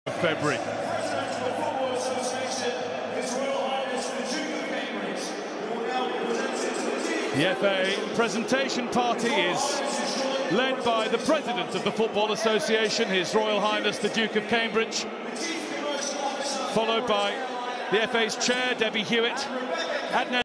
February. The FA presentation party is led by the President of the Football Association, His Royal Highness the Duke of Cambridge, followed by the FA's Chair, Debbie Hewitt.